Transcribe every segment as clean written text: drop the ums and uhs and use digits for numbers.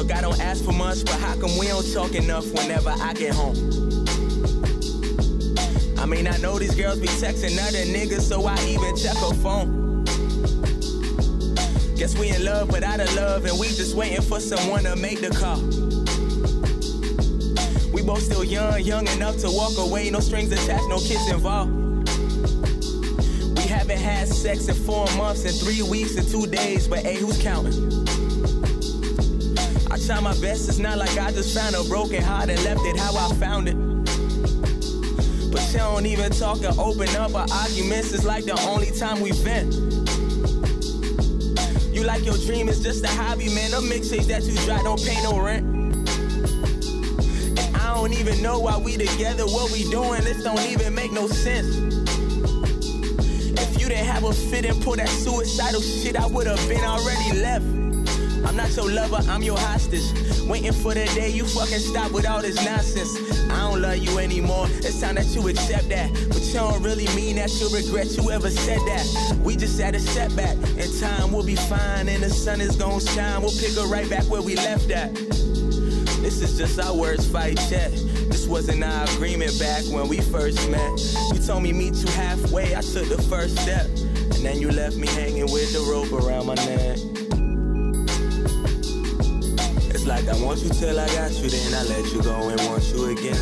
Look, I don't ask for much, but how come we don't talk enough whenever I get home? I mean, I know these girls be texting other niggas, so I even check her phone. Guess we in love without a love, and we just waiting for someone to make the call. We both still young enough to walk away, no strings attached, no kids involved. We haven't had sex in 4 months and 3 weeks and 2 days, but hey, who's counting? I try my best, it's not like I just found a broken heart and left it how I found it. But you don't even talk or open up, our arguments is like the only time we vent. You like your dream is just a hobby, man. The mixtapes that you drop don't pay no rent. And I don't even know why we together, what we doing, this don't even make no sense. If you didn't have a fit and pull that suicidal shit, I would've been already left. I'm not your lover, I'm your hostage. Waiting for the day you fucking stop with all this nonsense. I don't love you anymore, it's time that you accept that. But you don't really mean that, you'll regret you ever said that. We just had a setback, and time will be fine, and the sun is gonna shine. We'll pick her right back where we left at. This is just our words fight check. This wasn't our agreement back when we first met. You told me meet you halfway, I took the first step, and then you left me hanging with the rope around my neck. It's like I want you till I got you, then I let you go and want you again.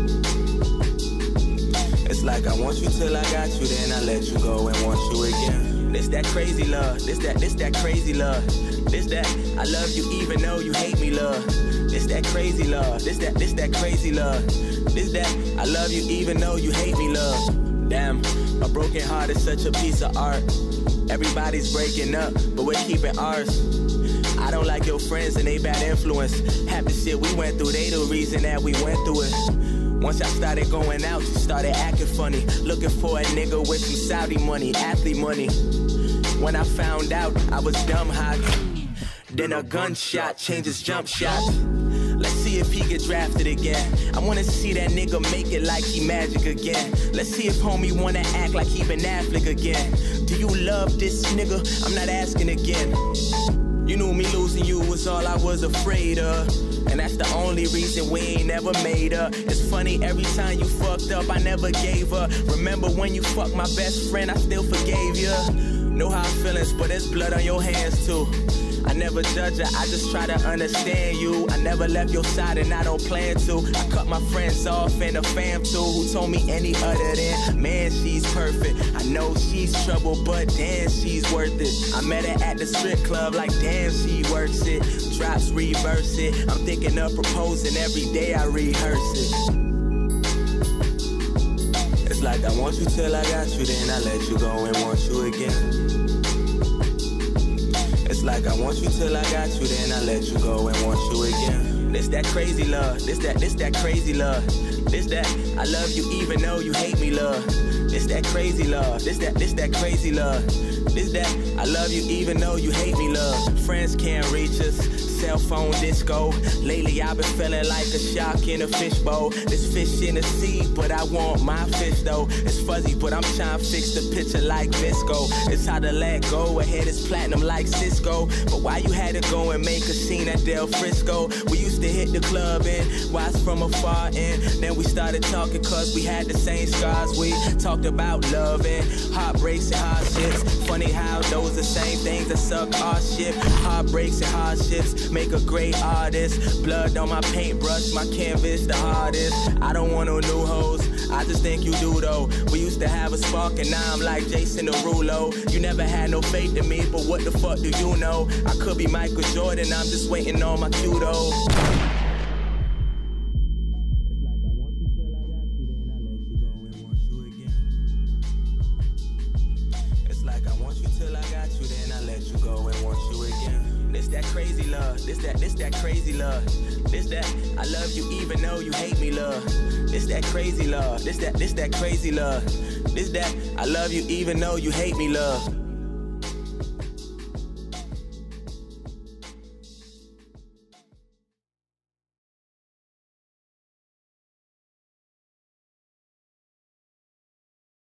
It's like I want you till I got you, then I let you go and want you again. This that crazy love, this that crazy love. This that I love you even though you hate me love. This that crazy love, this that crazy love. This that I love you even though you hate me love. Damn, a broken heart is such a piece of art. Everybody's breaking up, but we're keeping ours. I don't like your friends and they bad influence. Half the shit we went through, they the reason that we went through it. Once I started going out, you started acting funny. Looking for a nigga with some Saudi money, athlete money. When I found out, I was dumb hot. Then a gunshot changes jump shot. Let's see if he get drafted again. I wanna see that nigga make it like he Magic again. Let's see if homie wanna act like he Ben Affleck again. Do you love this nigga? I'm not asking again. You knew me losing you was all I was afraid of, and that's the only reason we ain't never made up. It's funny, every time you fucked up, I never gave up. Remember when you fucked my best friend, I still forgave you. Know how I feelings, but there's blood on your hands too. I never judge her, I just try to understand you. I never left your side and I don't plan to. I cut my friends off and the fam too, who told me any other than, man, she's perfect. I know she's trouble, but damn, she's worth it. I met her at the strip club, like damn, she works it. Drops, reverse it. I'm thinking of proposing, every day I rehearse it. It's like I want you till I got you, then I let you go and want you again. It's like I want you till I got you, then I let you go and want you again. This that crazy love, this that crazy love. This that I love you even though you hate me love. This that crazy love, this that crazy love. This that I love you even though you hate me love. Friends can't reach us, cell phone disco. Lately I've been feeling like a shark in a fishbowl. There's fish in the sea, but I want my fish though. It's fuzzy, but I'm trying to fix the picture like Visco. It's how to let go, ahead is platinum like Cisco. But why you had to go and make a scene at Del Frisco? We used to hit the club and watch from afar, and then we started talking cause we had the same scars. We talked about love and heartbreaks and hardships. Funny how those the same things that suck our shit. Heartbreaks and hardships make a great artist. Blood on my paintbrush, my canvas the hardest. I don't want no new hoes, I just think you do though. We used to have a spark and now I'm like Jason Derulo. You never had no faith in me, but what the fuck do you know? I could be Michael Jordan, I'm just waiting on my cue though. Crazy love, this that crazy love. This that I love you even though you hate me love. This that crazy love, this that crazy love. This that I love you even though you hate me love.